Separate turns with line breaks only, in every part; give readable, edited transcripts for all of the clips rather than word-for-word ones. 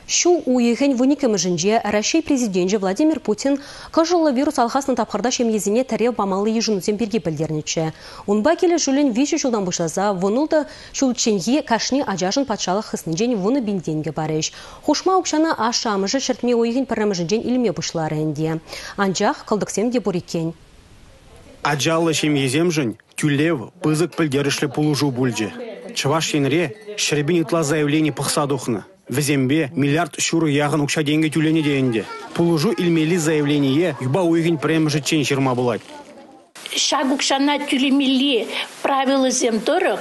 Шу уйген вуникемжинже Россия президенті Владимир Путин кажылы вирус алхасны тапқырда шемезіне тәрев бамалы ежінузен берге білдернече. Унба келі жүлін виші жылдан бұшлаза, вұнылды шулченге кашни ажашын патшалық хыснынжен вуны бінденге барыш. Хушма ұқшана ашамыжы шыртме уйген піррамыжынжен илме бұшлары әнде. Анжақ қылдықсем де бұрикен.
Ажалы шемеземжін тюлев пызык пілдерішлі пулужу бүлже. Чываш енре шербен итла заявление пықсадухны. Візембе миллиард шуры яғын ұқша денге тюлені дейінде. Пулужу илмели заявление юба уйген премжі чен жирма бұлай.
Шаг ұқшана тюлемели правилы земдорық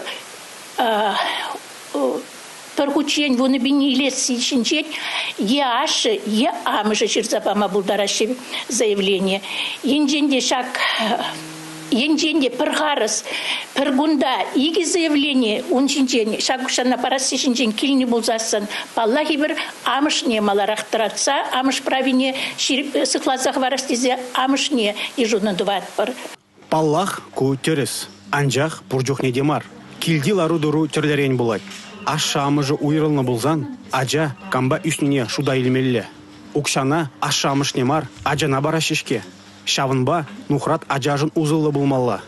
Торгучень вон бинилес сичинчень ашы амыжы чирзапама булдарашы заявление. Енженде шаг Енженде пыргарыс пыргунда иги заявление унчинчен шагушана парасишинчен килни булзасын паллахи бир амышне маларахтыратса амыш правине сыклазах варастизе амышне ижунун дуват бар.
Паллах кутерес анжах буржухне демар килди лару-дуру терлерен булай. Аша амыжы уйрылны булзан ажа камба үстіне шуда илмелле. Укшана аша амышне мар ажана барашишке. Шавынба нухрат ажажын узылы булмалла.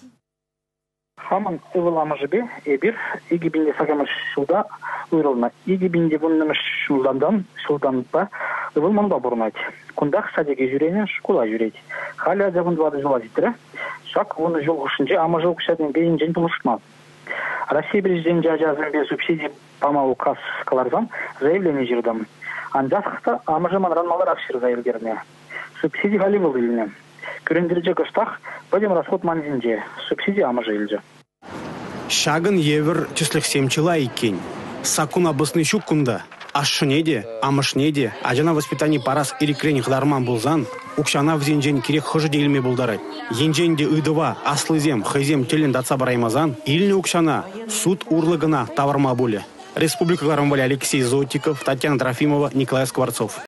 Хаман ывыламыжы бе, эбир, егибинде сагамыш шуда уйрылна. Егибинде вуннымыш шулданба ывылманба бурнать. Кундах садеге жүренен школа жүрет. Хали ажавындвады жыла житірі. Шак вуны жолғышынже амыжы укшадың бейін жен пулышмаз. Россия президенті ажазын бе субсидий памау кас каларзан заявление жирдам. Анжасықта амыжы манранмалар акшыр заявлеріне. Субсидий халивал иліне. Күрендірже кыштақ, бәдем расход манзинже, субсидий амыжы илже.
Шагын евір түслік семчіла екен. Сакуна бысны шук кунда. Ашшынеде, амышнеде, ажана воспитание парас ирекрен хдарман булзан, укшана взенжен керек хыжы дейлме булдарай. Енженде ыдыва, аслызем, хызем телен датса бараймазан, иліне укшана, суд урлыгына таварма буле. Республика Алексей Зотиков, Татьяна Трофимова, Николай Скворцов.